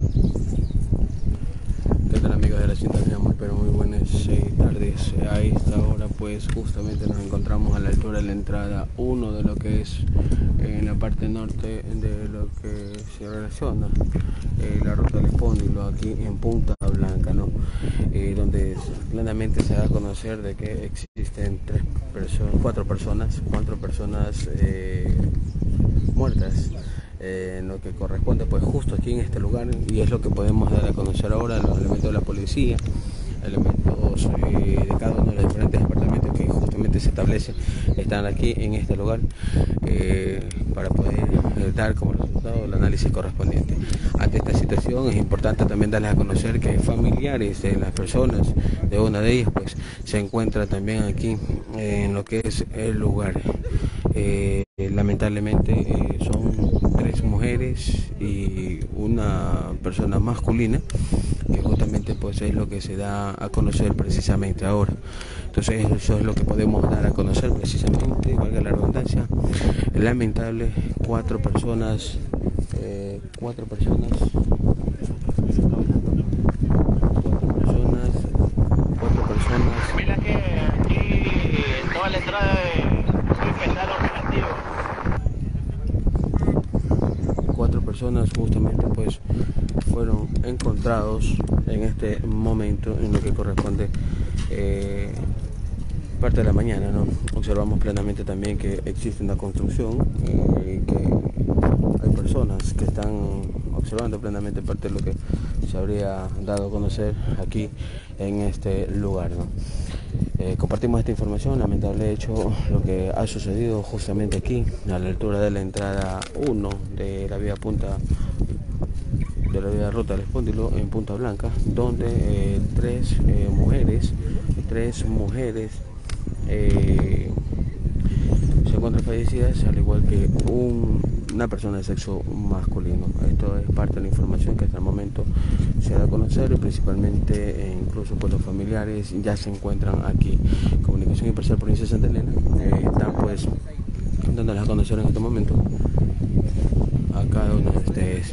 ¿Qué tal, amigos de la sintonía? Pero muy buenas tardes. A esta hora pues justamente nos encontramos a la altura de la entrada 1 de lo que es en la parte norte de lo que se relaciona la ruta del Espóndilo aquí en Punta Blanca, ¿no? Donde plenamente se da a conocer de que existen cuatro personas muertas, en lo que corresponde pues justo aquí en este lugar, y es lo que podemos dar a conocer ahora. Los elementos de la policía, elementos de cada uno de los diferentes departamentos que justamente se establece están aquí en este lugar, para poder dar como resultado el análisis correspondiente. Ante esta situación es importante también darles a conocer que familiares de las personas, de una de ellas pues se encuentra también aquí en lo que es el lugar. Lamentablemente son tres mujeres y una persona masculina, que justamente pues es lo que se da a conocer precisamente ahora. Entonces eso es lo que podemos dar a conocer precisamente, valga la redundancia. Lamentable, cuatro personas, Mira que aquí en toda la entrada de infectados activos. cuatro personas justamente pues fueron encontrados en este momento en lo que corresponde parte de la mañana, ¿no? Observamos plenamente también que existe una construcción, y que hay personas que están observando plenamente parte de lo que se habría dado a conocer aquí en este lugar, ¿no? Compartimos esta información, lamentable hecho, lo que ha sucedido justamente aquí, a la altura de la entrada 1 de la vía ruta del Espóndilo en Punta Blanca, donde tres mujeres se encuentran fallecidas, al igual que una persona de sexo masculino. Esto es parte de la información que hasta el momento se da a conocer, y principalmente incluso pues los familiares ya se encuentran aquí. Comunicación Imparcial, provincia de Santa Elena, están pues dándoles a conocer en este momento a cada uno de ustedes.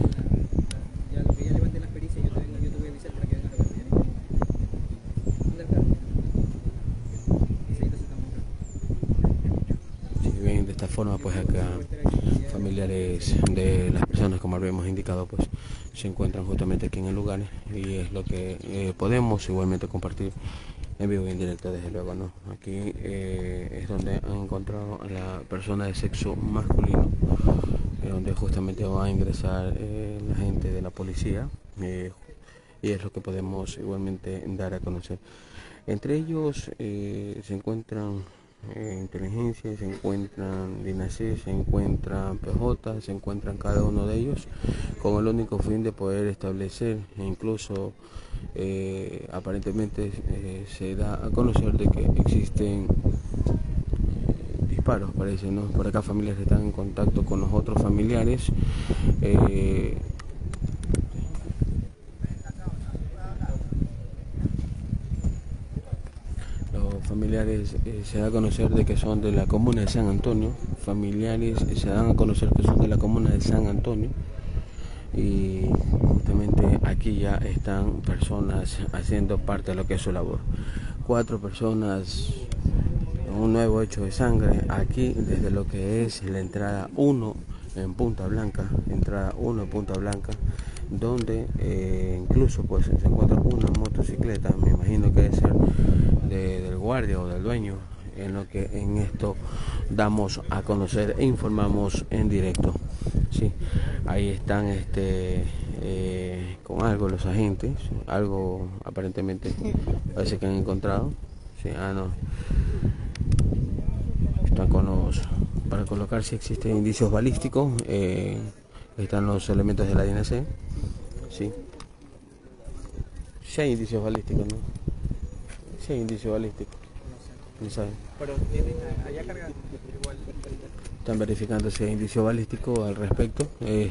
Bien, de esta forma pues acá familiares de las personas, como habíamos indicado, pues se encuentran justamente aquí en el lugar, y es lo que podemos igualmente compartir en vivo y en directo, desde luego, ¿no? Aquí es donde han encontrado a la persona de sexo masculino, donde justamente va a ingresar la gente de la policía, y es lo que podemos igualmente dar a conocer. Entre ellos se encuentran inteligencia, se encuentran DINASE, se encuentran PJ, se encuentran cada uno de ellos con el único fin de poder establecer, e incluso aparentemente se da a conocer de que existen disparos, parece, ¿no? Por acá familiares están en contacto con los otros familiares. Los familiares se da a conocer de que son de la comuna de San Antonio. Familiares se dan a conocer que son de la comuna de San Antonio. Y justamente aquí ya están personas haciendo parte de lo que es su labor. Cuatro personas, un nuevo hecho de sangre aquí desde lo que es la entrada 1 en Punta Blanca, donde incluso pues se encuentra una motocicleta, me imagino que debe ser del guardia o del dueño, en lo que en esto damos a conocer e informamos en directo. Sí, ahí están con algo los agentes, algo aparentemente parece que han encontrado. Sí, no. Están para colocar si existen indicios balísticos, están los elementos de la DNC. Sí. Si hay indicios balísticos, ¿no? Si hay indicios balísticos. No saben. Pero allá cargan igual. Están verificando si hay indicio balístico al respecto.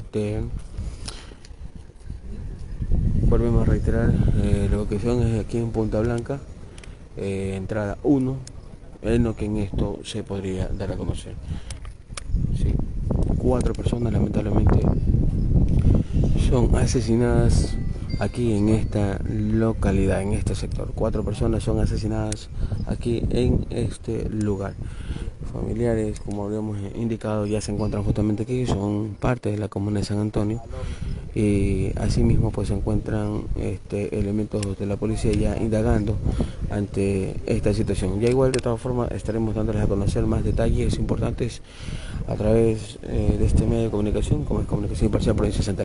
Volvemos a reiterar, la ubicación es aquí en Punta Blanca, entrada 1, en lo que en esto se podría dar a conocer. Sí. Cuatro personas lamentablemente son asesinadas aquí en esta localidad, en este sector. 4 personas son asesinadas aquí en este lugar. Familiares, como habíamos indicado, ya se encuentran justamente aquí, son parte de la comuna de San Antonio, y asimismo pues se encuentran elementos de la policía ya indagando ante esta situación. Ya igual, de todas formas, estaremos dándoles a conocer más detalles importantes a través de este medio de comunicación, como es Comunicación Imparcial Provincia de Santa